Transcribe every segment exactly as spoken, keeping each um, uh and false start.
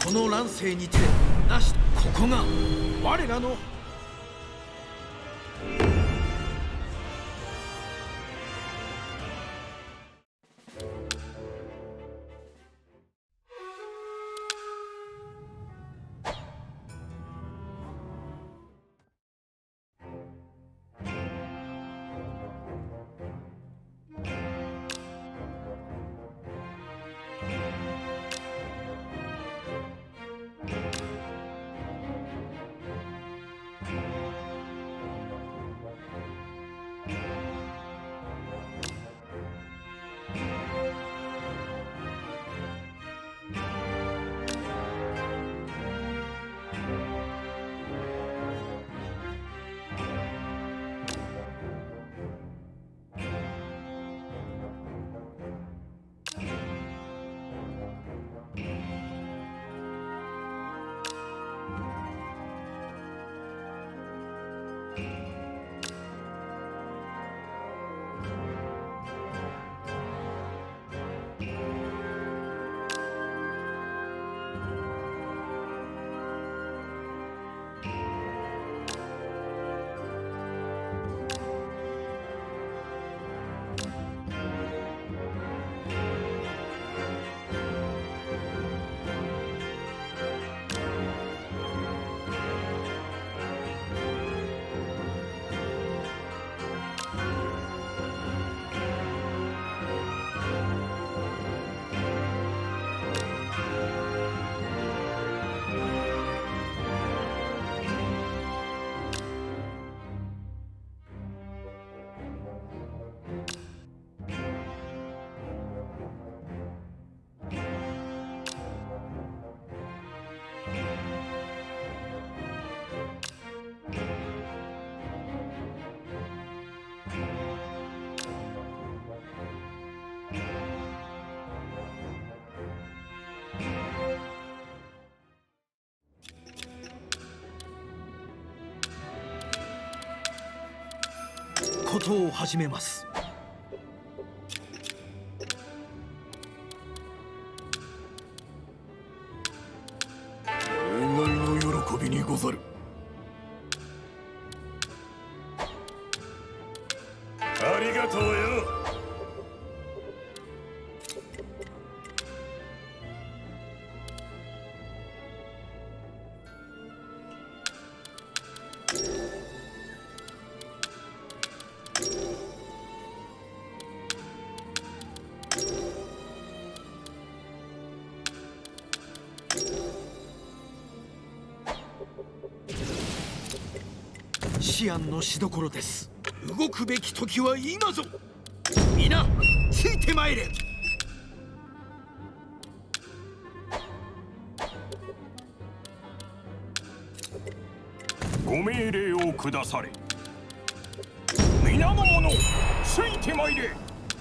この乱世にてなし、ここが我らのことを始めます。 お願いの喜びにござる。ありがとうよ。 思案のしどころです。動くべき時は今ぞ。皆ついてまいれ。 ご命令を下され。皆の者ついてまいれ。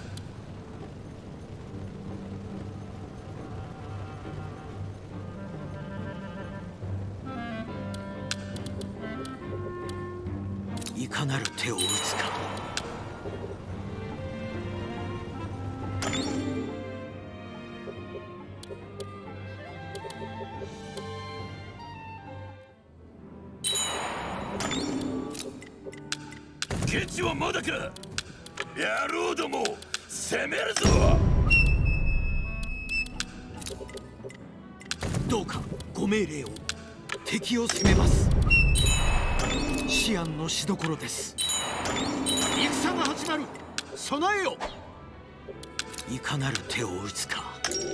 いかなる手を打つか。 ケチはまだか。野郎ども攻めるぞ。 どうかご命令を。敵を攻めます。思案のしどころです。戦が始まる。備えよ。いかなる手を打つか。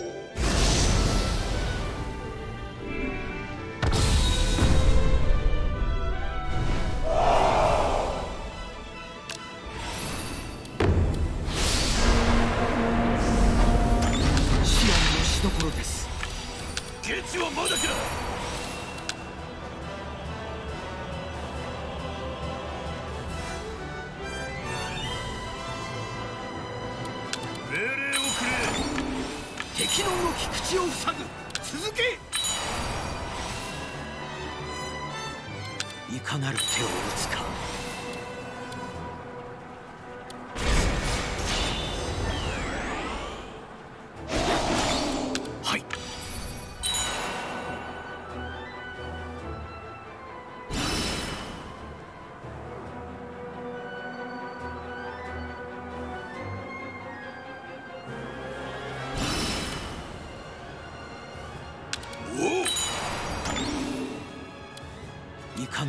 思案のしどころです。 ケチはまだか。 敵の動き口を塞ぐ。続け。いかなる手を打つか。はい。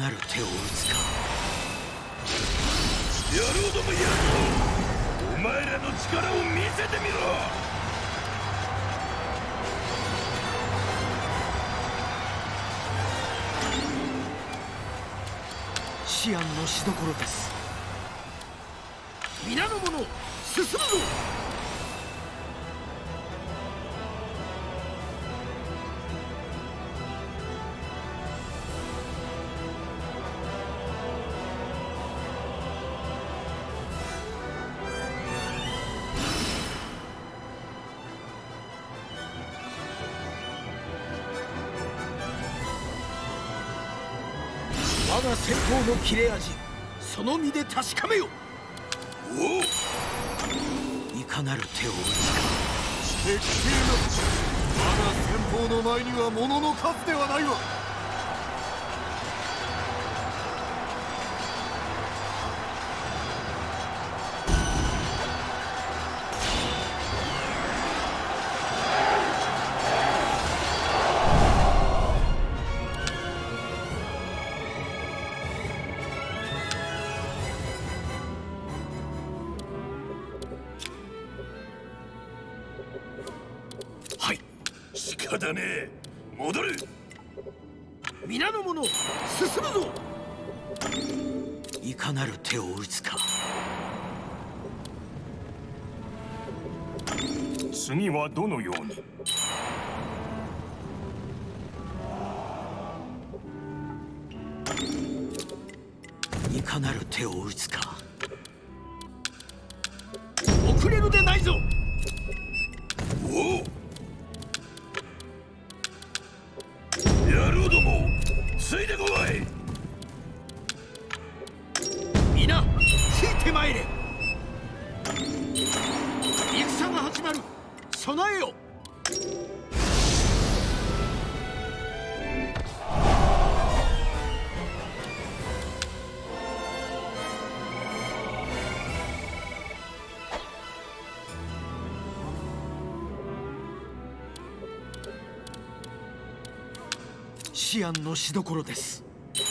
なる手を打つか。 野郎どもやるぞ。お前らの力を見せてみろ。 シアンのしどころです。皆の者進むぞ。我が戦法の切れ味、その身で確かめよ。 おお、いかなる手を打つか。 適正な我が戦法の前には物の数ではないわ。 仕方ねえ。戻る。 皆の者進むぞ。いかなる手を打つか。 次はどのように。 いかなる手を打つか。遅れるでないぞ。 おお、野郎どもついてこい。 皆ついてまいれ。戦が始まる。備えよ。シアンのしどころです。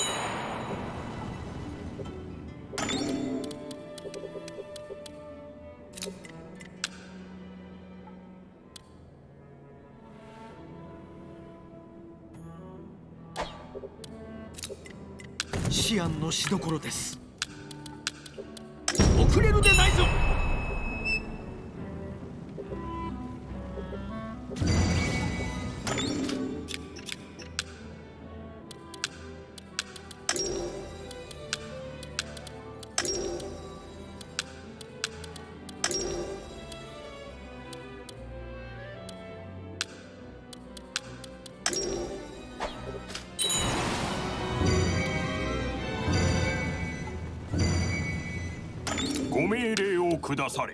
シアンのしどころです。遅れるでないぞ。 ご命令を下され。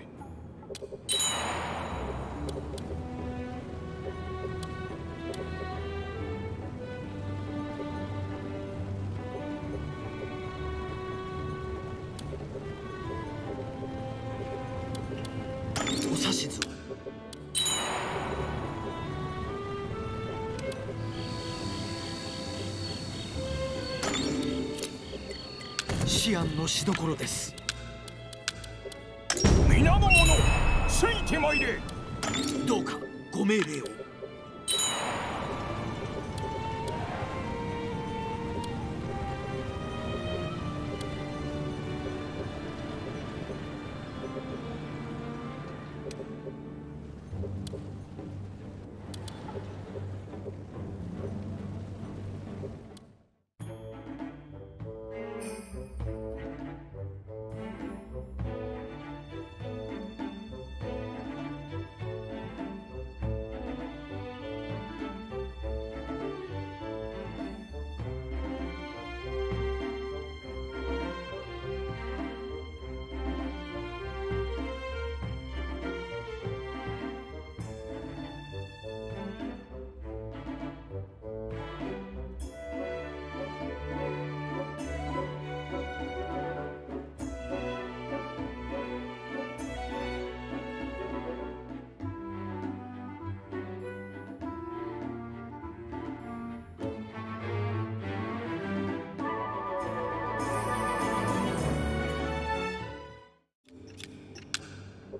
お指図を。シアンのしどころです。 皆の者ついてまいれ。 どうかご命令を。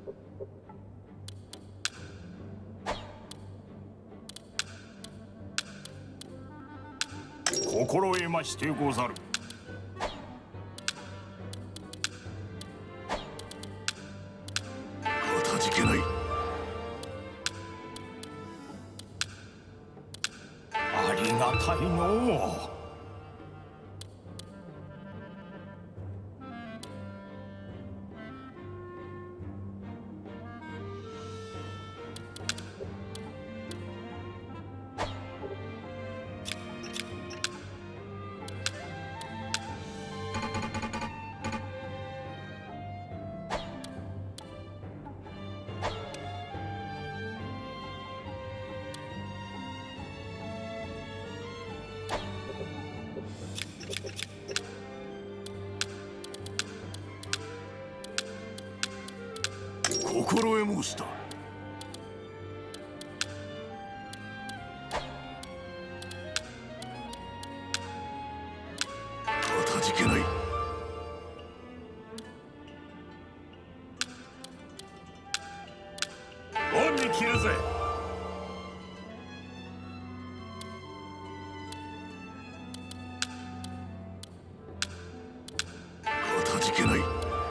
心得ましてござる。 かたじけない。 ありがたいのう。 心得申した。かたじけない。 恩に切るぜ。 かたじけない。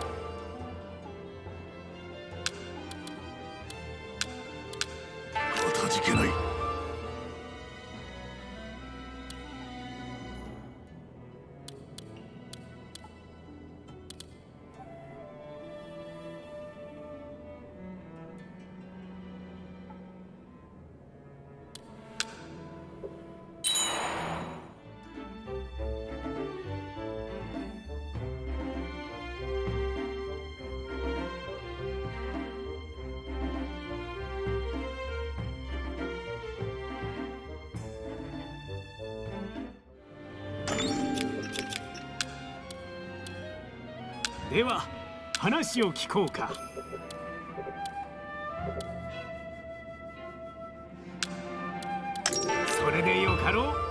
かたじけない。 では話を聞こうか。それでよかろう。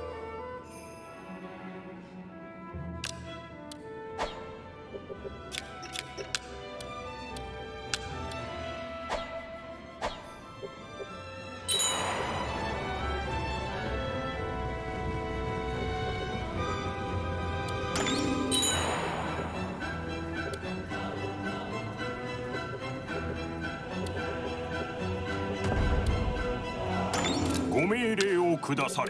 ご命令を下され。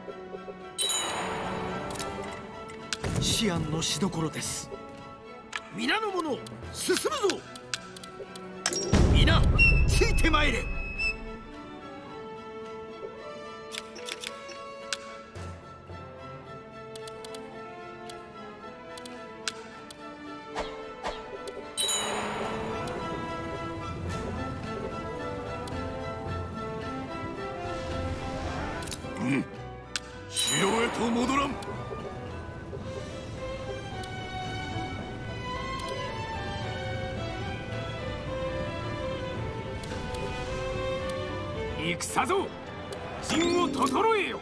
思案のしどころです。皆の者進むぞ。皆ついてまいれ。 城へと戻らん。 戦ぞ、陣を整えよ。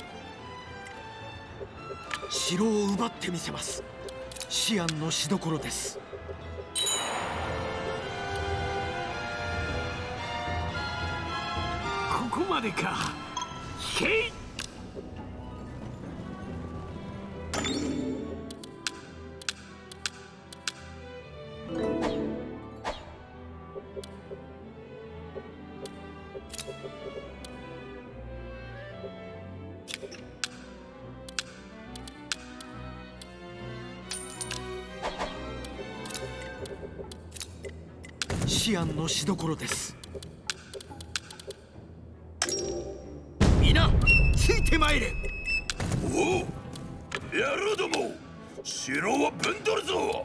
城を奪ってみせます。思案のしどころです。 ここまでか。引けい。 思案のしどころです。皆ついてまいれ。 おお、野郎ども、城をぶん取るぞ。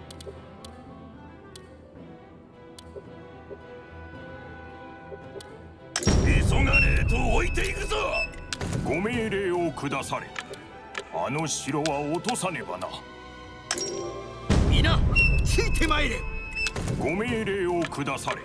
急がねえと置いていくぞ。ご命令を下され。あの城は落とさねばな。 皆ついてまいれ。 ご命令を下され。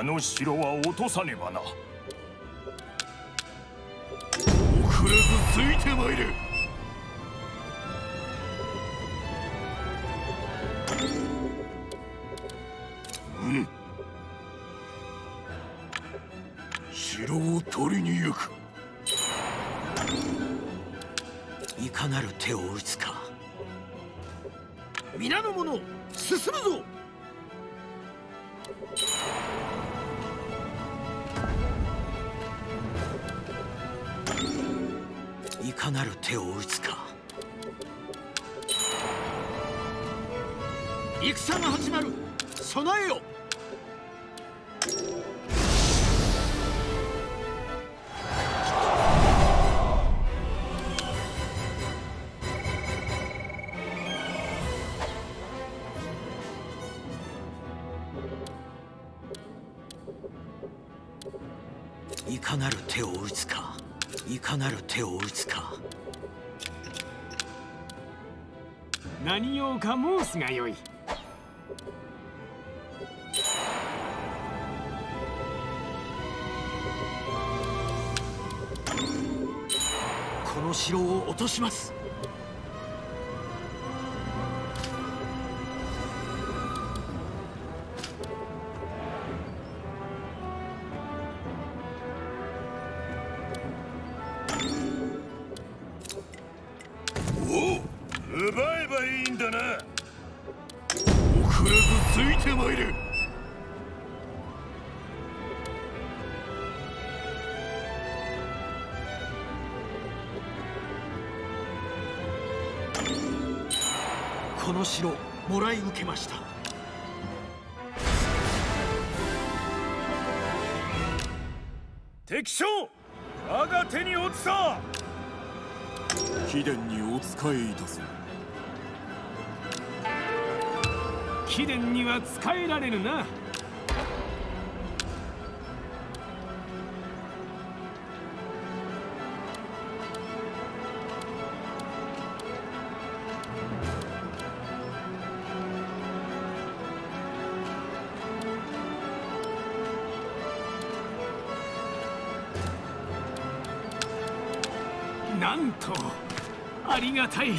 あの城は落とさねばな。 遅れずついてまいれ。うん。城を取りに行く。 いかなる手を打つか。皆の者、進むぞ。いかなる手を打つか。戦が始まる。備えよ。いかなる手を打つか。いかなる手を打つか。 何用か申すがよい。 この城を落とします。 奪えばいいんだな。 遅れずついてまいれ。 この城もらい受けました。 敵将、我が手に落ちた。 貴殿にお仕えいたす。 貴殿には仕えられるな。なんとありがたい。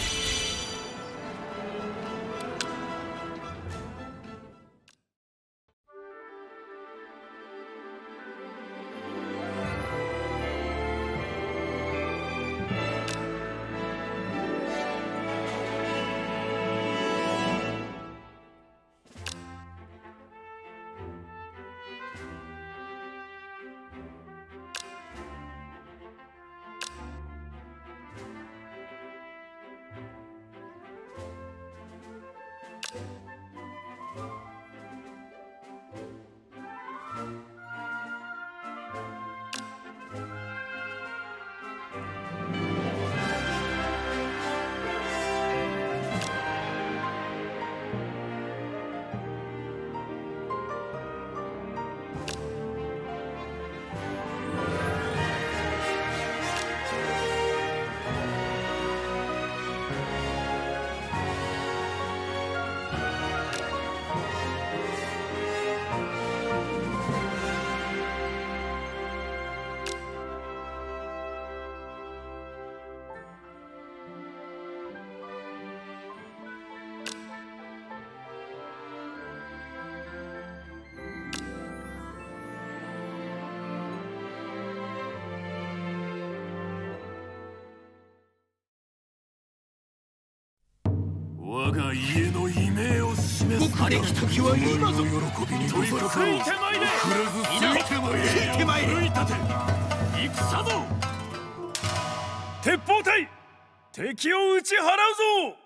我が家の悲鳴を示す。 あれき時は今ぞ。 喜びにござるか。 ついてまいれ。 遅れずついてまいれ。 ついてまいれ。 奮い立て。戦ぞ。鉄砲隊、敵を打ち払うぞ。